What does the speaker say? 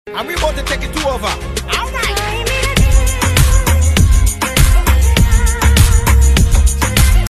And we about to take it two over.